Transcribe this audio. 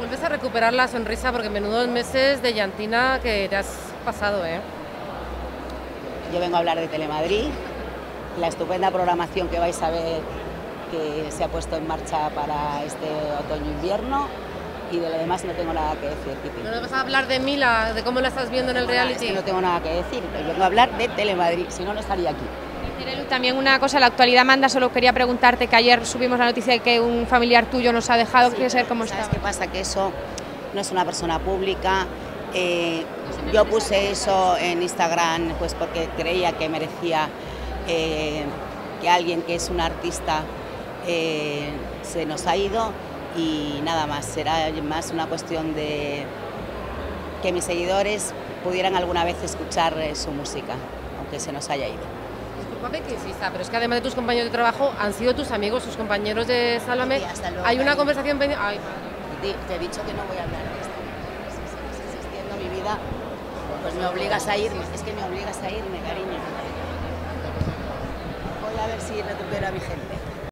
Vuelves a recuperar la sonrisa porque menudos meses de llantina que te has pasado, ¿eh? Yo vengo a hablar de Telemadrid, la estupenda programación que vais a ver que se ha puesto en marcha para este otoño-invierno, y de lo demás no tengo nada que decir, Pipi. ¿No nos vas a hablar de Mila, de cómo la estás viendo en el reality? Es que no tengo nada que decir, vengo a hablar de Telemadrid, si no, no estaría aquí. Terelu, también una cosa, la actualidad manda, solo quería preguntarte que ayer subimos la noticia de que un familiar tuyo nos ha dejado, Sí, quiero saber cómo está. ¿Sabes qué pasa? Que eso no es una persona pública. Yo puse eso en Instagram pues porque creía que merecía que alguien que es un artista se nos ha ido, y nada más, será más una cuestión de que mis seguidores pudieran alguna vez escuchar su música, aunque se nos haya ido. Discúlpame que insista, pero es que además de tus compañeros de trabajo han sido tus amigos, tus compañeros de Sálvame. Sí, hasta luego, Hay una cariño. conversación pendiente. Ay, Te he dicho que no voy a hablar de esto. Si sigues insistiendo mi vida, pues me obligas a irme. Es que me obligas a irme, cariño. Voy a ver si recupero a mi gente.